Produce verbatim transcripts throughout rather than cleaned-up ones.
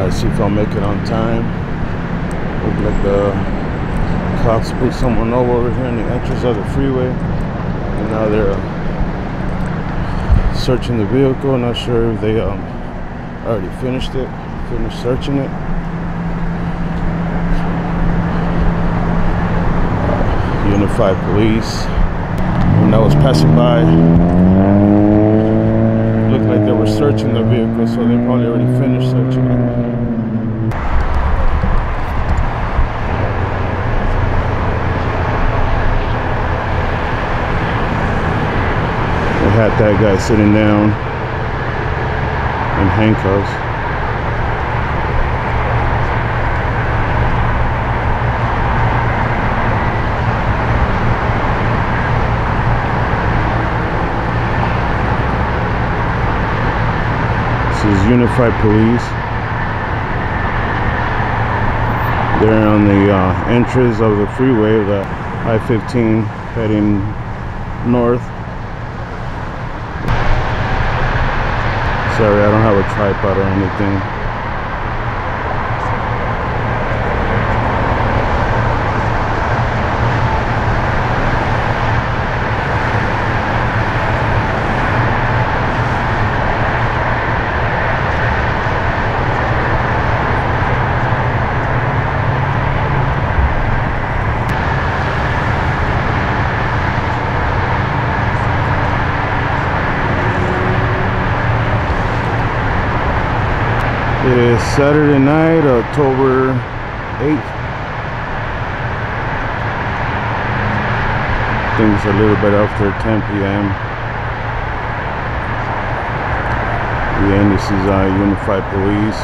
Alright, see if I'll make it on time. Look like the cops put someone over over here in the entrance of the freeway, and now they're uh, searching the vehicle. Not sure if they um, already finished it, finished searching it. Uh, Unified Police. When I was passing by, looked like they were searching the vehicle, so they probably already finished searching it. They had that guy sitting down in handcuffs. This is Unified Police. They're on the uh, entrance of the freeway, the I fifteen heading north. Sorry, I don't have a tripod or anything. It is Saturday night, October eighth. I think it's a little bit after ten P M Again, this is uh, Unified Police.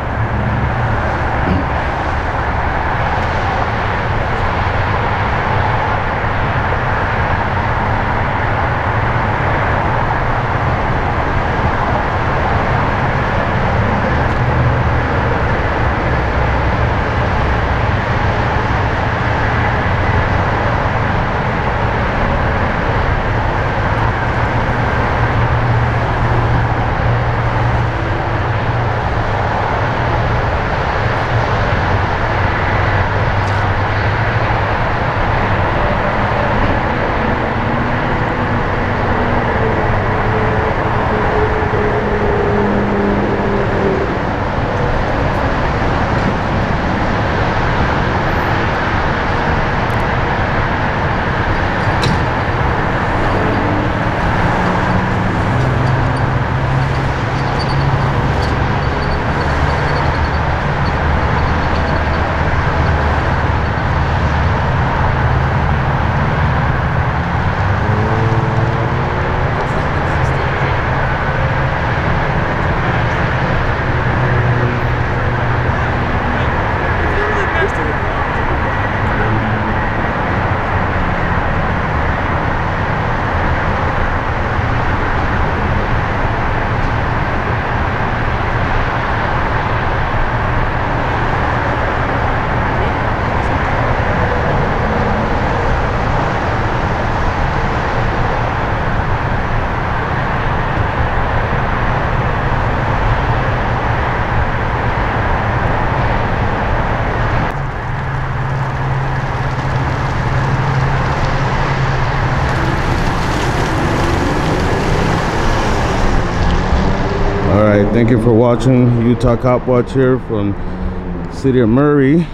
Alright, thank you for watching. Utah Cop Watch here from City of Murray.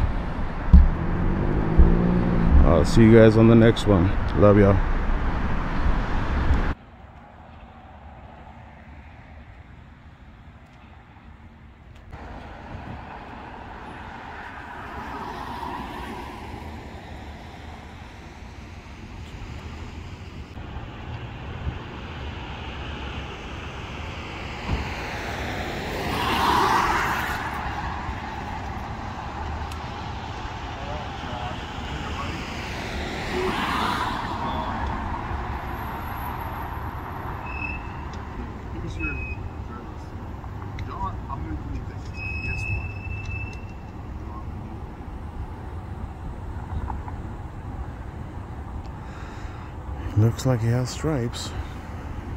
I'll see you guys on the next one. Love y'all. Looks like he has stripes.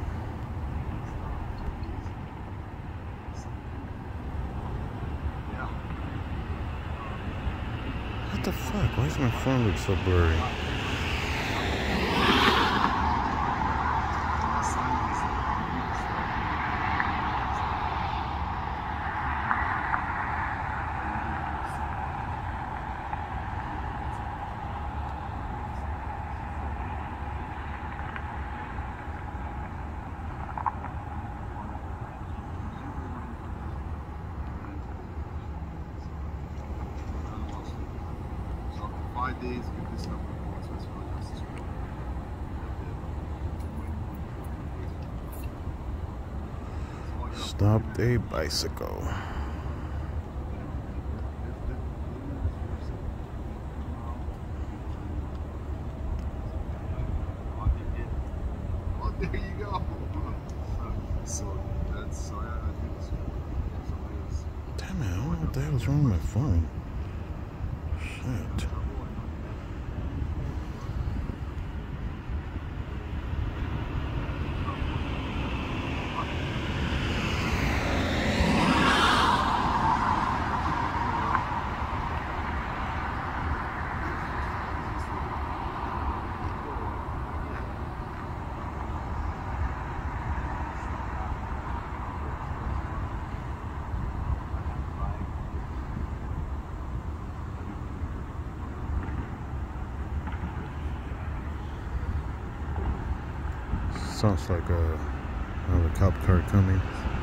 Yeah. What the fuck? Why does my phone look so blurry? Five days, get this stuff before it's really necessary. Stopped a bicycle. Oh, there you go. So that's so I do this. Damn it, I don't know what the hell was wrong with my phone. Shit. Sounds like a, another cop car coming.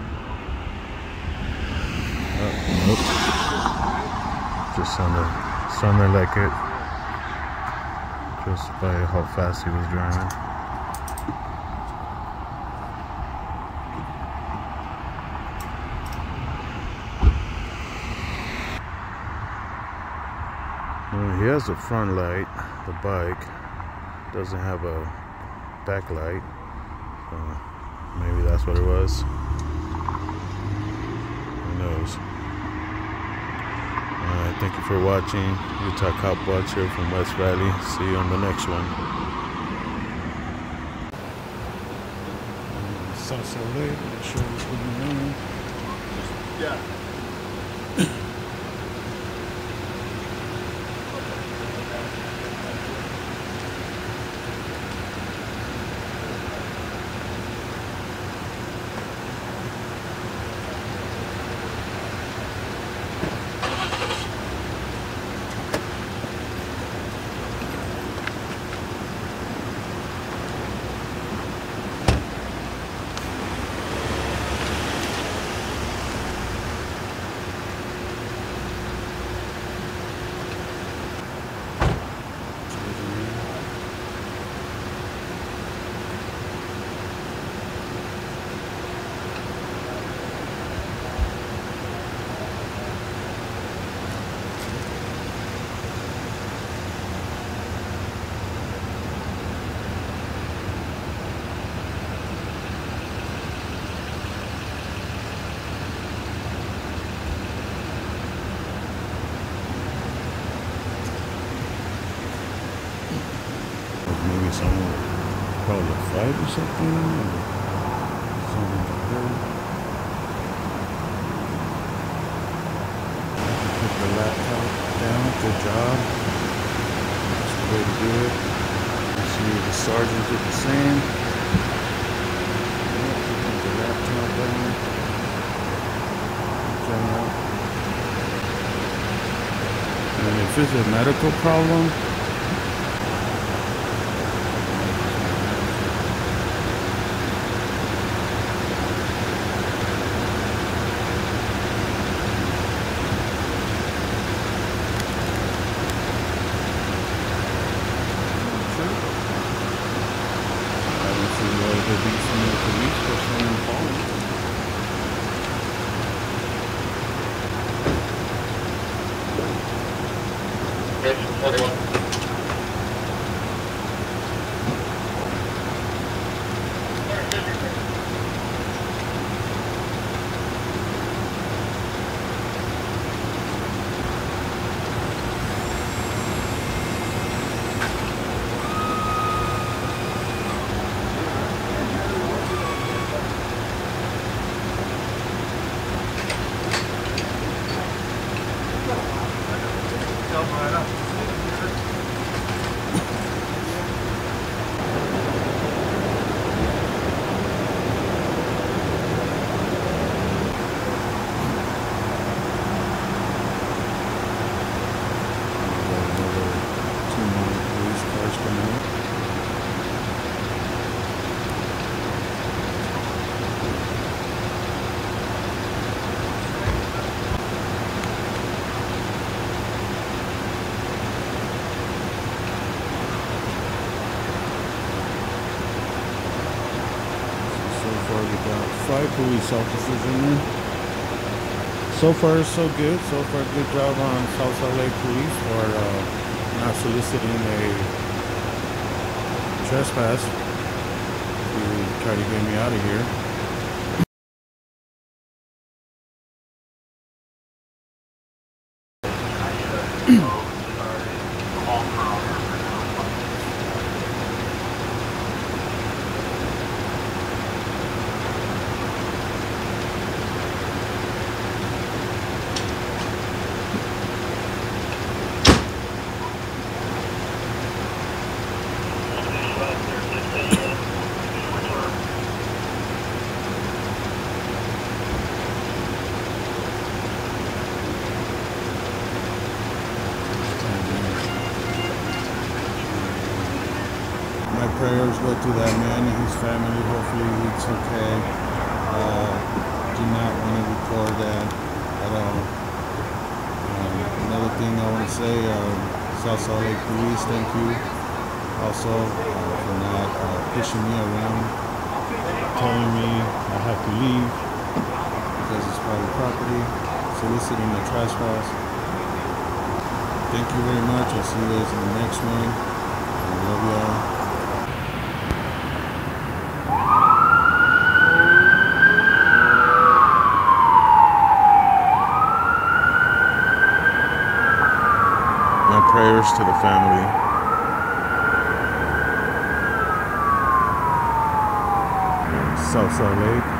Oh, nope. Just sounded, sounded like it. Just by how fast he was driving. Well, he has a front light. The bike doesn't have a back light. So maybe that's what it was. Who knows? Alright, thank you for watching. Utah Cop Watch here from West Valley. See you on the next one. Sunset Lake, make sure it's going on. Yeah. Maybe someone called a fight or something, or something like that. Put the laptop down, good job. That's the way to do it. See the sergeant did the same. Yeah, put the laptop down. Good job. And if it's a medical problem, there'll be some more police or someone falling. Right up. police officers in there. So far, so good. So far, good job on South Salt Lake Police for uh, not soliciting a trespass to try to get me out of here. My prayers go to that man and his family. Hopefully it's okay. Uh, do not want to record that at all. Um, another thing I want to say, um, South Salt Lake Police, thank you also uh, for not uh, pushing me around, telling me I have to leave because it's private property, soliciting a trespass. Thank you very much. I'll see you guys in the next one. I love y'all. My prayers to the family. South Salt Lake.